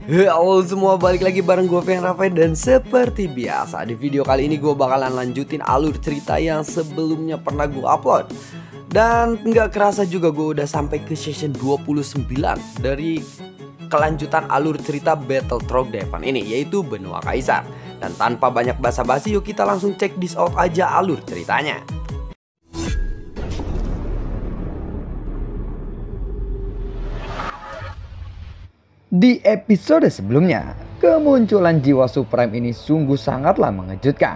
Halo semua, balik lagi bareng gue Fian Rafael. Dan seperti biasa di video kali ini gue bakalan lanjutin alur cerita yang sebelumnya pernah gue upload. Dan nggak kerasa juga gue udah sampai ke session 29 dari kelanjutan alur cerita Battle Trog Devan ini, yaitu Benua Kaisar. Dan tanpa banyak basa-basi, yuk kita langsung check this out aja alur ceritanya. Di episode sebelumnya, kemunculan jiwa Supreme ini sungguh sangatlah mengejutkan.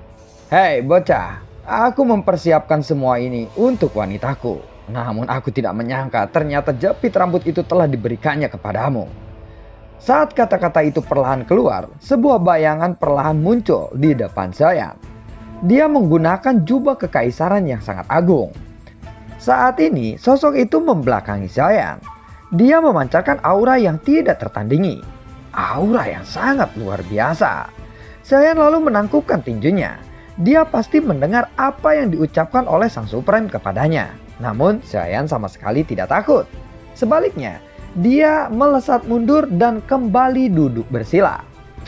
Hei bocah, aku mempersiapkan semua ini untuk wanitaku. Namun aku tidak menyangka ternyata jepit rambut itu telah diberikannya kepadamu. Saat kata-kata itu perlahan keluar, sebuah bayangan perlahan muncul di depan Xiaoyan. Dia menggunakan jubah kekaisaran yang sangat agung. Saat ini sosok itu membelakangi Xiaoyan. Dia memancarkan aura yang tidak tertandingi. Aura yang sangat luar biasa. Xiaoyan lalu menangkupkan tinjunya. Dia pasti mendengar apa yang diucapkan oleh Sang Supreme kepadanya. Namun Xiaoyan sama sekali tidak takut. Sebaliknya, dia melesat mundur dan kembali duduk bersila.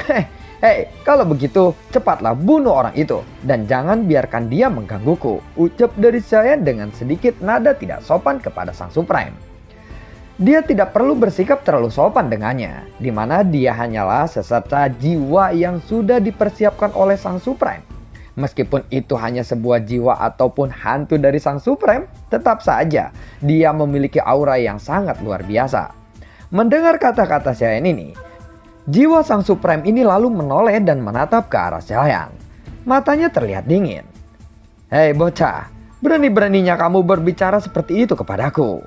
Hei, kalau begitu cepatlah bunuh orang itu. Dan jangan biarkan dia menggangguku, ucap dari Xiaoyan dengan sedikit nada tidak sopan kepada Sang Supreme. Dia tidak perlu bersikap terlalu sopan dengannya, di mana dia hanyalah seserta jiwa yang sudah dipersiapkan oleh Sang Supreme. Meskipun itu hanya sebuah jiwa ataupun hantu dari Sang Supreme, tetap saja dia memiliki aura yang sangat luar biasa. Mendengar kata-kata Xiaoyan ini, jiwa Sang Supreme ini lalu menoleh dan menatap ke arah Xiaoyan. Matanya terlihat dingin. Hei bocah, berani-beraninya kamu berbicara seperti itu kepadaku.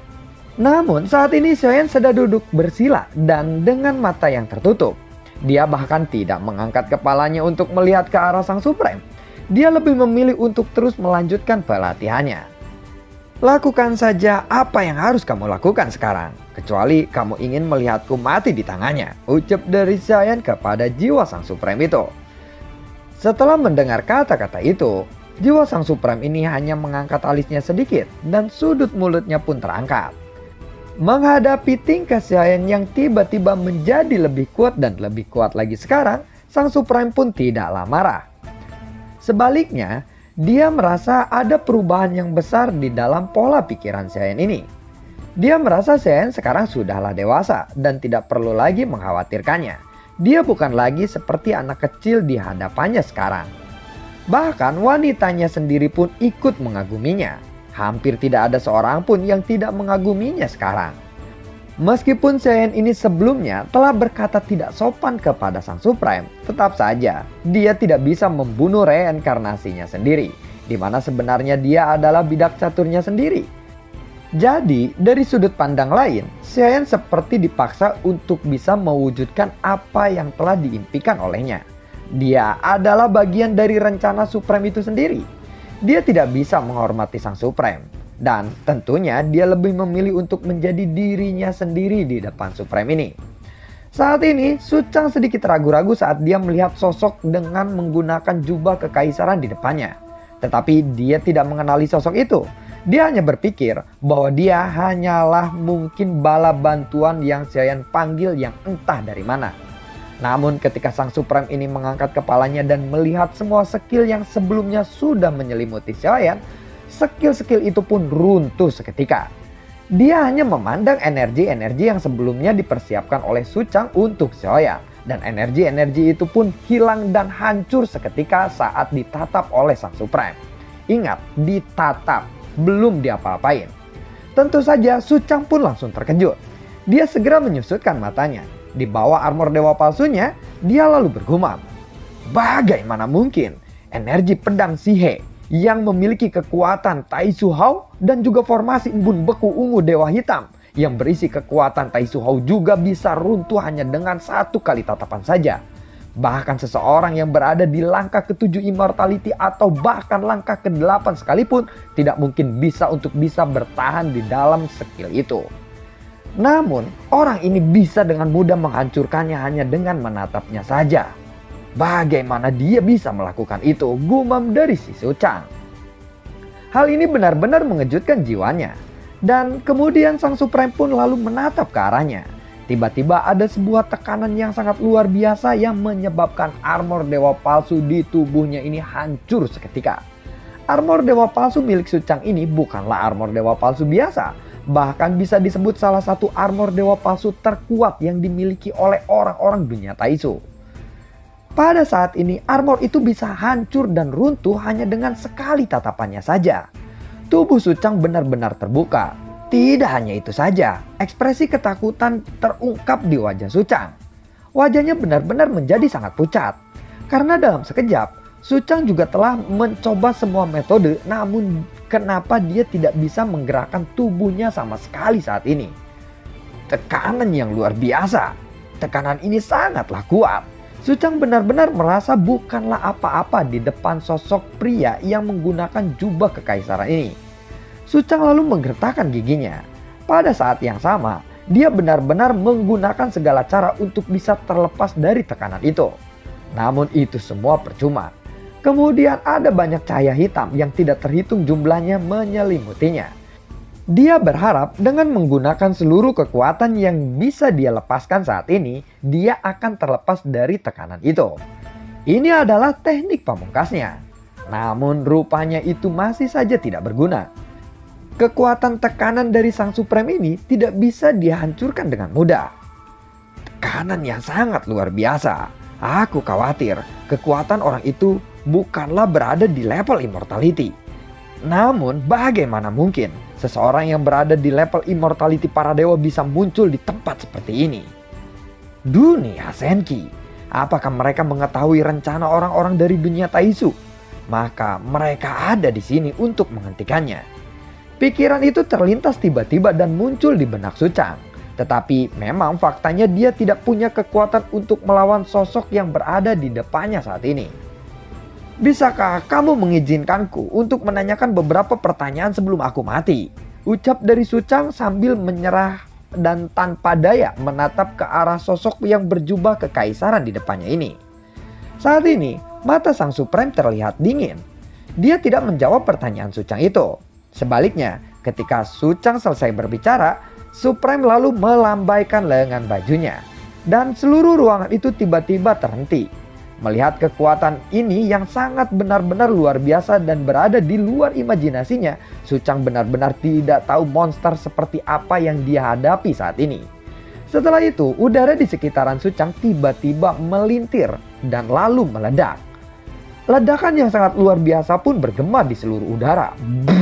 Namun saat ini Xiaoyan sedang duduk bersila dan dengan mata yang tertutup. Dia bahkan tidak mengangkat kepalanya untuk melihat ke arah Sang Supreme. Dia lebih memilih untuk terus melanjutkan pelatihannya. Lakukan saja apa yang harus kamu lakukan sekarang. Kecuali kamu ingin melihatku mati di tangannya, ucap dari Xiaoyan kepada jiwa Sang Supreme itu. Setelah mendengar kata-kata itu, jiwa Sang Supreme ini hanya mengangkat alisnya sedikit dan sudut mulutnya pun terangkat. Menghadapi tingkah Xiaoyan yang tiba-tiba menjadi lebih kuat dan lebih kuat lagi sekarang, Sang Supreme pun tidaklah marah. Sebaliknya, dia merasa ada perubahan yang besar di dalam pola pikiran Xiaoyan ini. Dia merasa Xiaoyan sekarang sudahlah dewasa dan tidak perlu lagi mengkhawatirkannya. Dia bukan lagi seperti anak kecil di hadapannya sekarang. Bahkan wanitanya sendiri pun ikut mengaguminya. Hampir tidak ada seorang pun yang tidak mengaguminya sekarang. Meskipun Xiaoyan ini sebelumnya telah berkata tidak sopan kepada Sang Supreme, tetap saja dia tidak bisa membunuh reinkarnasinya sendiri, di mana sebenarnya dia adalah bidak caturnya sendiri. Jadi dari sudut pandang lain, Xiaoyan seperti dipaksa untuk bisa mewujudkan apa yang telah diimpikan olehnya. Dia adalah bagian dari rencana Supreme itu sendiri. Dia tidak bisa menghormati Sang Supreme. Dan tentunya dia lebih memilih untuk menjadi dirinya sendiri di depan Supreme ini. Saat ini Su Chang sedikit ragu-ragu saat dia melihat sosok dengan menggunakan jubah kekaisaran di depannya. Tetapi dia tidak mengenali sosok itu. Dia hanya berpikir bahwa dia hanyalah mungkin bala bantuan yang Xiaoyan panggil yang entah dari mana. Namun ketika Sang Supreme ini mengangkat kepalanya dan melihat semua skill yang sebelumnya sudah menyelimuti Xiaoyan, skill-skill itu pun runtuh seketika. Dia hanya memandang energi-energi yang sebelumnya dipersiapkan oleh Su Chang untuk Xiaoyan. Dan energi-energi itu pun hilang dan hancur seketika saat ditatap oleh Sang Supreme. Ingat, ditatap, belum diapa-apain. Tentu saja Su Chang pun langsung terkejut. Dia segera menyusutkan matanya. Di bawah armor dewa palsunya, dia lalu bergumam. Bagaimana mungkin energi pedang Sihe yang memiliki kekuatan Tai Su Hao dan juga formasi embun beku ungu dewa hitam yang berisi kekuatan Tai Su Hao juga bisa runtuh hanya dengan satu kali tatapan saja. Bahkan seseorang yang berada di langkah ke-7 immortality atau bahkan langkah ke-8 sekalipun tidak mungkin bisa untuk bisa bertahan di dalam skill itu. Namun, orang ini bisa dengan mudah menghancurkannya hanya dengan menatapnya saja. Bagaimana dia bisa melakukan itu? Gumam dari si Su Chang. Hal ini benar-benar mengejutkan jiwanya. Dan kemudian Sang Supreme pun lalu menatap ke arahnya. Tiba-tiba ada sebuah tekanan yang sangat luar biasa yang menyebabkan armor dewa palsu di tubuhnya ini hancur seketika. Armor dewa palsu milik Suchang ini bukanlah armor dewa palsu biasa. Bahkan bisa disebut salah satu armor dewa palsu terkuat yang dimiliki oleh orang-orang dunia Taishu. Pada saat ini armor itu bisa hancur dan runtuh hanya dengan sekali tatapannya saja. Tubuh Suchang benar-benar terbuka. Tidak hanya itu saja, ekspresi ketakutan terungkap di wajah Suchang. Wajahnya benar-benar menjadi sangat pucat. Karena dalam sekejap, Suchang juga telah mencoba semua metode, namun kenapa dia tidak bisa menggerakkan tubuhnya sama sekali saat ini. Tekanan yang luar biasa. Tekanan ini sangatlah kuat. Suchang benar-benar merasa bukanlah apa-apa di depan sosok pria yang menggunakan jubah kekaisaran ini. Suchang lalu menggertakkan giginya. Pada saat yang sama, dia benar-benar menggunakan segala cara untuk bisa terlepas dari tekanan itu. Namun itu semua percuma. Kemudian ada banyak cahaya hitam yang tidak terhitung jumlahnya menyelimutinya. Dia berharap dengan menggunakan seluruh kekuatan yang bisa dia lepaskan saat ini, dia akan terlepas dari tekanan itu. Ini adalah teknik pamungkasnya. Namun rupanya itu masih saja tidak berguna. Kekuatan tekanan dari Sang Supreme ini tidak bisa dihancurkan dengan mudah. Tekanan yang sangat luar biasa. Aku khawatir kekuatan orang itu bukanlah berada di level immortality. Namun bagaimana mungkin seseorang yang berada di level immortality para dewa bisa muncul di tempat seperti ini? Dunia Senki. Apakah mereka mengetahui rencana orang-orang dari dunia Taishu? Maka mereka ada di sini untuk menghentikannya. Pikiran itu terlintas tiba-tiba dan muncul di benak Suchang. Tetapi memang faktanya dia tidak punya kekuatan untuk melawan sosok yang berada di depannya saat ini. Bisakah kamu mengizinkanku untuk menanyakan beberapa pertanyaan sebelum aku mati? Ucap dari Suchang sambil menyerah dan tanpa daya menatap ke arah sosok yang berjubah kekaisaran di depannya ini. Saat ini, mata Sang Supreme terlihat dingin. Dia tidak menjawab pertanyaan Suchang itu. Sebaliknya, ketika Suchang selesai berbicara, Supreme lalu melambaikan lengan bajunya. Dan seluruh ruangan itu tiba-tiba terhenti. Melihat kekuatan ini yang sangat benar-benar luar biasa dan berada di luar imajinasinya, Suchang benar-benar tidak tahu monster seperti apa yang dia hadapi saat ini. Setelah itu, udara di sekitaran Suchang tiba-tiba melintir dan lalu meledak. Ledakan yang sangat luar biasa pun bergema di seluruh udara.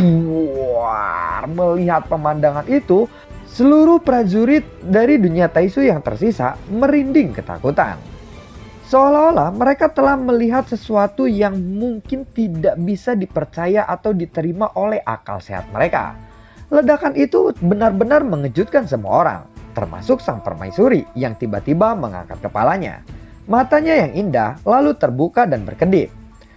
Buar, melihat pemandangan itu, seluruh prajurit dari dunia Taishu yang tersisa merinding ketakutan. Seolah-olah mereka telah melihat sesuatu yang mungkin tidak bisa dipercaya atau diterima oleh akal sehat mereka. Ledakan itu benar-benar mengejutkan semua orang, termasuk sang permaisuri yang tiba-tiba mengangkat kepalanya. Matanya yang indah lalu terbuka dan berkedip.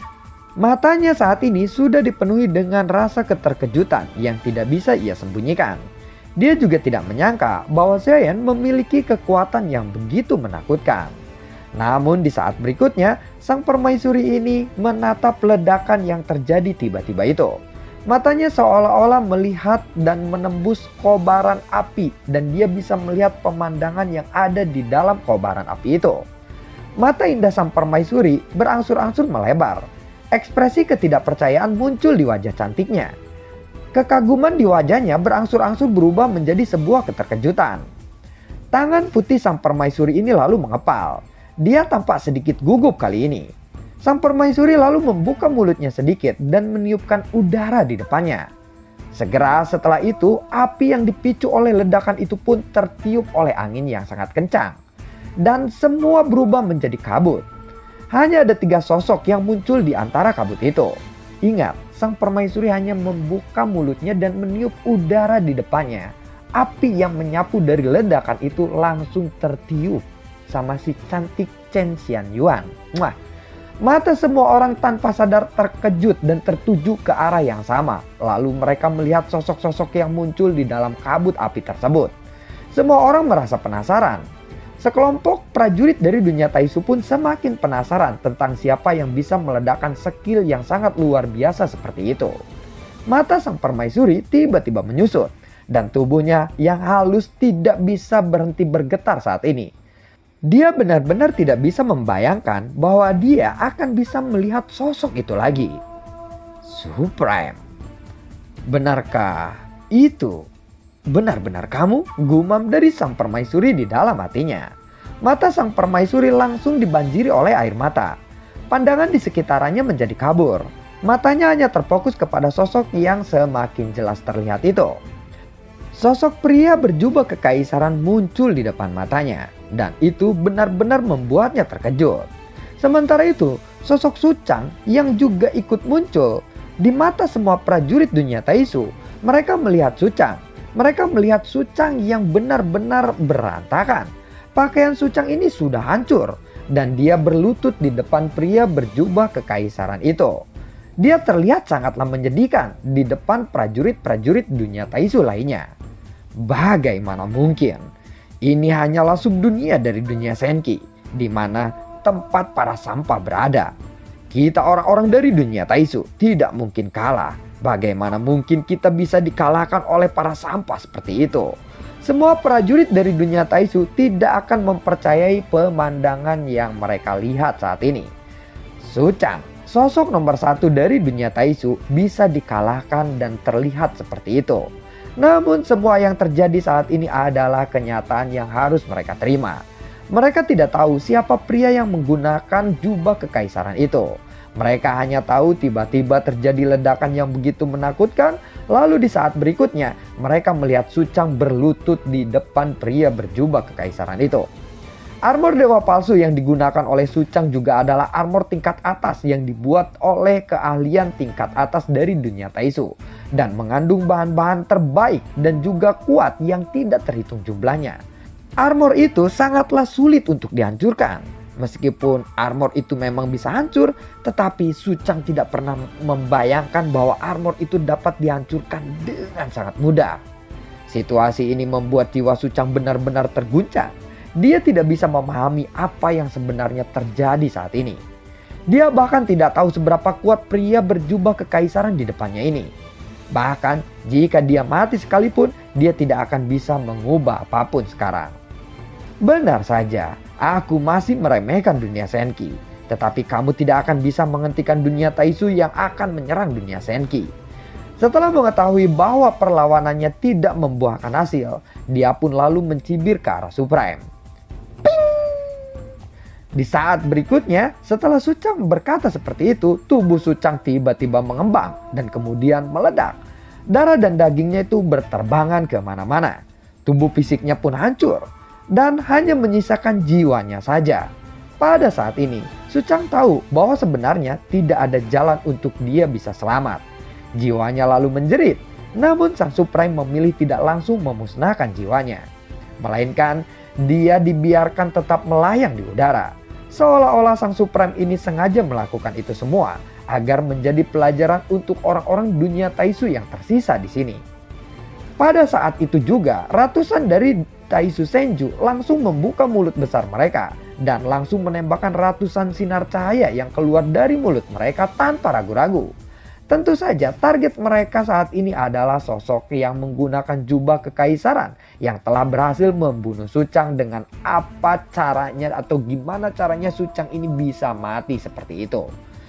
Matanya saat ini sudah dipenuhi dengan rasa keterkejutan yang tidak bisa ia sembunyikan. Dia juga tidak menyangka bahwa Zayan memiliki kekuatan yang begitu menakutkan. Namun di saat berikutnya, sang permaisuri ini menatap ledakan yang terjadi tiba-tiba itu. Matanya seolah-olah melihat dan menembus kobaran api dan dia bisa melihat pemandangan yang ada di dalam kobaran api itu. Mata indah sang permaisuri berangsur-angsur melebar. Ekspresi ketidakpercayaan muncul di wajah cantiknya. Kekaguman di wajahnya berangsur-angsur berubah menjadi sebuah keterkejutan. Tangan putih sang permaisuri ini lalu mengepal. Dia tampak sedikit gugup kali ini. Sang permaisuri lalu membuka mulutnya sedikit dan meniupkan udara di depannya. Segera setelah itu, api yang dipicu oleh ledakan itu pun tertiup oleh angin yang sangat kencang. Dan semua berubah menjadi kabut. Hanya ada 3 sosok yang muncul di antara kabut itu. Ingat, sang permaisuri hanya membuka mulutnya dan meniup udara di depannya. Api yang menyapu dari ledakan itu langsung tertiup sama si cantik Chen Xianyuan. Wah, mata semua orang tanpa sadar terkejut dan tertuju ke arah yang sama. Lalu mereka melihat sosok-sosok yang muncul di dalam kabut api tersebut. Semua orang merasa penasaran. Sekelompok prajurit dari dunia Taishu pun semakin penasaran tentang siapa yang bisa meledakkan skill yang sangat luar biasa seperti itu. Mata sang permaisuri tiba-tiba menyusut. dan tubuhnya yang halus tidak bisa berhenti bergetar saat ini. Dia benar-benar tidak bisa membayangkan bahwa dia akan bisa melihat sosok itu lagi. Supreme. Benarkah itu? Benar-benar kamu? Gumam dari sang permaisuri di dalam hatinya. Mata sang permaisuri langsung dibanjiri oleh air mata. Pandangan di sekitarannya menjadi kabur. Matanya hanya terfokus kepada sosok yang semakin jelas terlihat itu. Sosok pria berjubah kekaisaran muncul di depan matanya, dan itu benar-benar membuatnya terkejut. Sementara itu, sosok Suchang yang juga ikut muncul. Di mata semua prajurit dunia Taisu, mereka melihat Suchang. Mereka melihat Suchang yang benar-benar berantakan. Pakaian Suchang ini sudah hancur, dan dia berlutut di depan pria berjubah kekaisaran itu. Dia terlihat sangatlah menyedihkan di depan prajurit-prajurit dunia Taisu lainnya. Bagaimana mungkin? Ini hanyalah subdunia dari dunia Senki, di mana tempat para sampah berada. Kita orang-orang dari dunia Taisu tidak mungkin kalah. Bagaimana mungkin kita bisa dikalahkan oleh para sampah seperti itu? Semua prajurit dari dunia Taisu tidak akan mempercayai pemandangan yang mereka lihat saat ini. Suchang, sosok nomor 1 dari dunia Taisu, bisa dikalahkan dan terlihat seperti itu. Namun semua yang terjadi saat ini adalah kenyataan yang harus mereka terima. Mereka tidak tahu siapa pria yang menggunakan jubah kekaisaran itu. Mereka hanya tahu tiba-tiba terjadi ledakan yang begitu menakutkan. Lalu di saat berikutnya mereka melihat Suchang berlutut di depan pria berjubah kekaisaran itu. Armor dewa palsu yang digunakan oleh Suchang juga adalah armor tingkat atas yang dibuat oleh keahlian tingkat atas dari dunia Taisu. Dan mengandung bahan-bahan terbaik dan juga kuat yang tidak terhitung jumlahnya. Armor itu sangatlah sulit untuk dihancurkan. Meskipun armor itu memang bisa hancur, tetapi Suchang tidak pernah membayangkan bahwa armor itu dapat dihancurkan dengan sangat mudah. Situasi ini membuat jiwa Suchang benar-benar terguncang. Dia tidak bisa memahami apa yang sebenarnya terjadi saat ini. Dia bahkan tidak tahu seberapa kuat pria berjubah kekaisaran di depannya ini. Bahkan jika dia mati sekalipun, dia tidak akan bisa mengubah apapun sekarang. Benar saja, aku masih meremehkan dunia Senki. Tetapi kamu tidak akan bisa menghentikan dunia Taisu yang akan menyerang dunia Senki. Setelah mengetahui bahwa perlawanannya tidak membuahkan hasil, dia pun lalu mencibir ke arah Supreme. Di saat berikutnya, setelah Suchang berkata seperti itu, tubuh Suchang tiba-tiba mengembang dan kemudian meledak. Darah dan dagingnya itu berterbangan kemana-mana. Tubuh fisiknya pun hancur dan hanya menyisakan jiwanya saja. Pada saat ini, Suchang tahu bahwa sebenarnya tidak ada jalan untuk dia bisa selamat. Jiwanya lalu menjerit, namun sang Supreme memilih tidak langsung memusnahkan jiwanya. Melainkan, dia dibiarkan tetap melayang di udara. Seolah-olah sang Supreme ini sengaja melakukan itu semua agar menjadi pelajaran untuk orang-orang dunia Taisu yang tersisa di sini. Pada saat itu juga, ratusan dari Taisu Senju langsung membuka mulut besar mereka dan langsung menembakkan ratusan sinar cahaya yang keluar dari mulut mereka tanpa ragu-ragu. Tentu saja target mereka saat ini adalah sosok yang menggunakan jubah kekaisaran yang telah berhasil membunuh Suchang. Dengan apa caranya atau gimana caranya Suchang ini bisa mati seperti itu.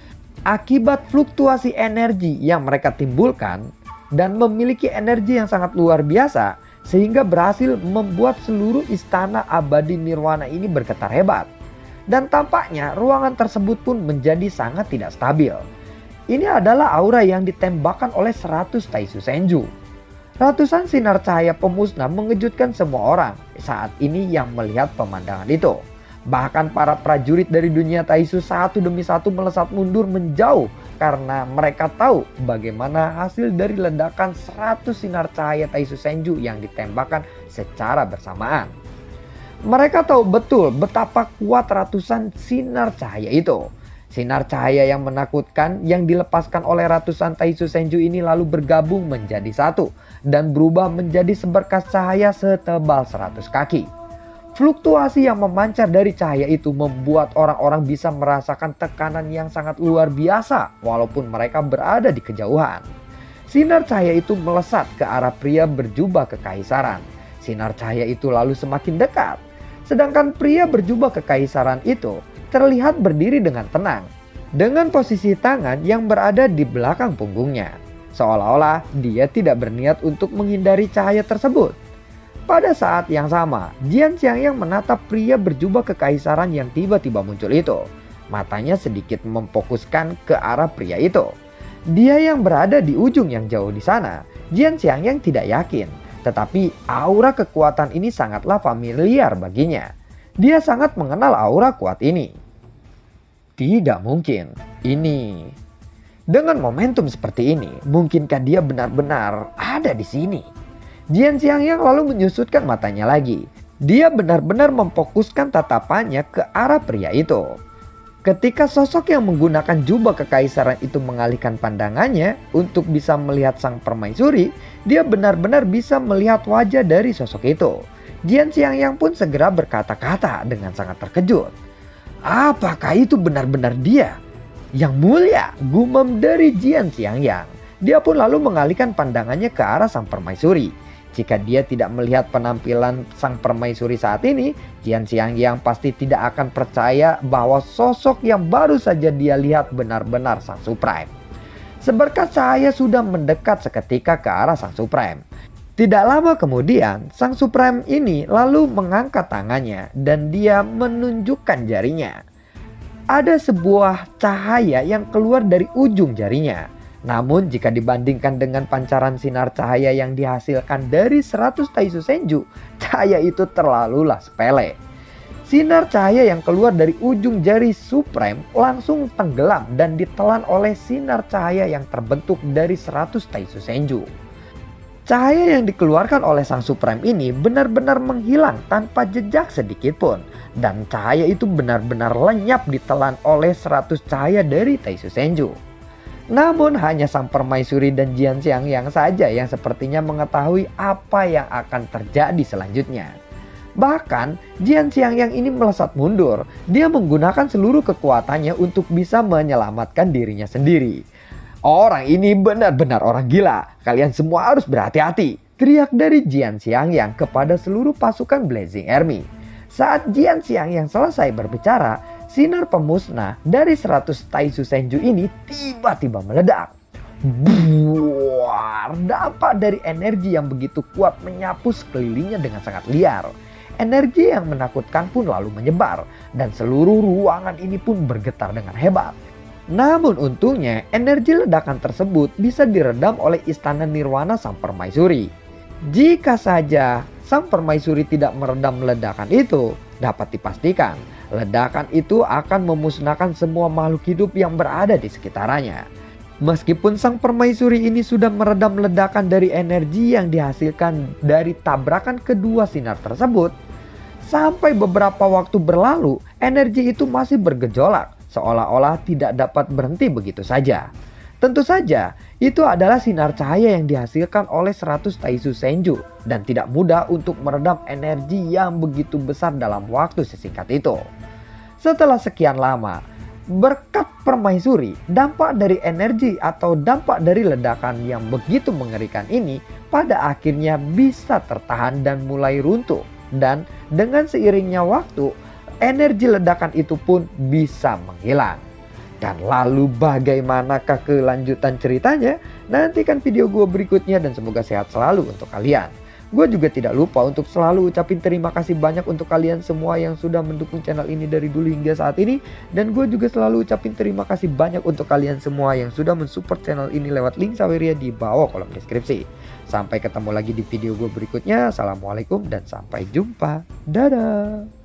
Akibat fluktuasi energi yang mereka timbulkan dan memiliki energi yang sangat luar biasa sehingga berhasil membuat seluruh istana abadi nirwana ini bergetar hebat. Dan tampaknya ruangan tersebut pun menjadi sangat tidak stabil. Ini adalah aura yang ditembakkan oleh 100 Taisu Senju. Ratusan sinar cahaya pemusnah mengejutkan semua orang saat ini yang melihat pemandangan itu. Bahkan para prajurit dari dunia Taisu satu demi satu melesat mundur menjauh karena mereka tahu bagaimana hasil dari ledakan 100 sinar cahaya Taisu Senju yang ditembakkan secara bersamaan. Mereka tahu betul betapa kuat ratusan sinar cahaya itu. Sinar cahaya yang menakutkan yang dilepaskan oleh ratusan Taisu Senju ini lalu bergabung menjadi satu dan berubah menjadi seberkas cahaya setebal 100 kaki. Fluktuasi yang memancar dari cahaya itu membuat orang-orang bisa merasakan tekanan yang sangat luar biasa walaupun mereka berada di kejauhan. Sinar cahaya itu melesat ke arah pria berjubah kekaisaran. Sinar cahaya itu lalu semakin dekat. Sedangkan pria berjubah kekaisaran itu terlihat berdiri dengan tenang, dengan posisi tangan yang berada di belakang punggungnya. Seolah-olah dia tidak berniat untuk menghindari cahaya tersebut. Pada saat yang sama, Jian Xiangyang menatap pria berjubah kekaisaran yang tiba-tiba muncul itu. Matanya sedikit memfokuskan ke arah pria itu. Dia yang berada di ujung yang jauh di sana, Jian Xiangyang tidak yakin. Tetapi aura kekuatan ini sangatlah familiar baginya. Dia sangat mengenal aura kuat ini. Tidak mungkin, ini. Dengan momentum seperti ini, mungkinkah dia benar-benar ada di sini? Jian Xiangyang lalu menyusutkan matanya lagi. Dia benar-benar memfokuskan tatapannya ke arah pria itu. Ketika sosok yang menggunakan jubah kekaisaran itu mengalihkan pandangannya untuk bisa melihat sang permaisuri, dia benar-benar bisa melihat wajah dari sosok itu. Jian Xiangyang pun segera berkata-kata dengan sangat terkejut. Apakah itu benar-benar dia? Yang mulia, gumam dari Jian Xiangyang. Dia pun lalu mengalihkan pandangannya ke arah sang permaisuri. Jika dia tidak melihat penampilan sang permaisuri saat ini, Jian Xiangyang pasti tidak akan percaya bahwa sosok yang baru saja dia lihat benar-benar Sang Supreme. Seberkas cahaya sudah mendekat seketika ke arah Sang Supreme. Tidak lama kemudian, Sang Supreme ini lalu mengangkat tangannya dan dia menunjukkan jarinya. Ada sebuah cahaya yang keluar dari ujung jarinya. Namun jika dibandingkan dengan pancaran sinar cahaya yang dihasilkan dari 100 Taisu Senju, cahaya itu terlalulah sepele. Sinar cahaya yang keluar dari ujung jari Supreme langsung tenggelam dan ditelan oleh sinar cahaya yang terbentuk dari 100 Taisu Senju. Cahaya yang dikeluarkan oleh Sang Supreme ini benar-benar menghilang tanpa jejak sedikit pun. Dan cahaya itu benar-benar lenyap ditelan oleh 100 cahaya dari Taisu Senju. Namun hanya sang permaisuri dan Jian Xiangyang saja yang sepertinya mengetahui apa yang akan terjadi selanjutnya. Bahkan Jian Xiangyang ini melesat mundur. Dia menggunakan seluruh kekuatannya untuk bisa menyelamatkan dirinya sendiri. Orang ini benar-benar orang gila. Kalian semua harus berhati-hati, teriak dari Jian Xiangyang kepada seluruh pasukan Blazing Army. Saat Jian Xiangyang selesai berbicara, sinar pemusnah dari 100 Taisu Senju ini tiba-tiba meledak. Buar, dampak dari energi yang begitu kuat menyapu sekelilingnya dengan sangat liar. Energi yang menakutkan pun lalu menyebar dan seluruh ruangan ini pun bergetar dengan hebat. Namun untungnya energi ledakan tersebut bisa diredam oleh istana Nirwana sang permaisuri. Jika saja sang permaisuri tidak meredam ledakan itu, dapat dipastikan ledakan itu akan memusnahkan semua makhluk hidup yang berada di sekitarnya. Meskipun sang permaisuri ini sudah meredam ledakan dari energi yang dihasilkan dari tabrakan kedua sinar tersebut, sampai beberapa waktu berlalu energi itu masih bergejolak, seolah-olah tidak dapat berhenti begitu saja. Tentu saja itu adalah sinar cahaya yang dihasilkan oleh 100 Taisu Senju dan tidak mudah untuk meredam energi yang begitu besar dalam waktu sesingkat itu. Setelah sekian lama, berkat permaisuri, dampak dari energi atau dampak dari ledakan yang begitu mengerikan ini pada akhirnya bisa tertahan dan mulai runtuh. Dan dengan seiringnya waktu, energi ledakan itu pun bisa menghilang. Dan lalu bagaimanakah kelanjutan ceritanya? Nantikan video gue berikutnya dan semoga sehat selalu untuk kalian. Gue juga tidak lupa untuk selalu ucapin terima kasih banyak untuk kalian semua yang sudah mendukung channel ini dari dulu hingga saat ini. Dan gue juga selalu ucapin terima kasih banyak untuk kalian semua yang sudah mensupport channel ini lewat link Saweria di bawah kolom deskripsi. Sampai ketemu lagi di video gue berikutnya. Assalamualaikum dan sampai jumpa. Dadah.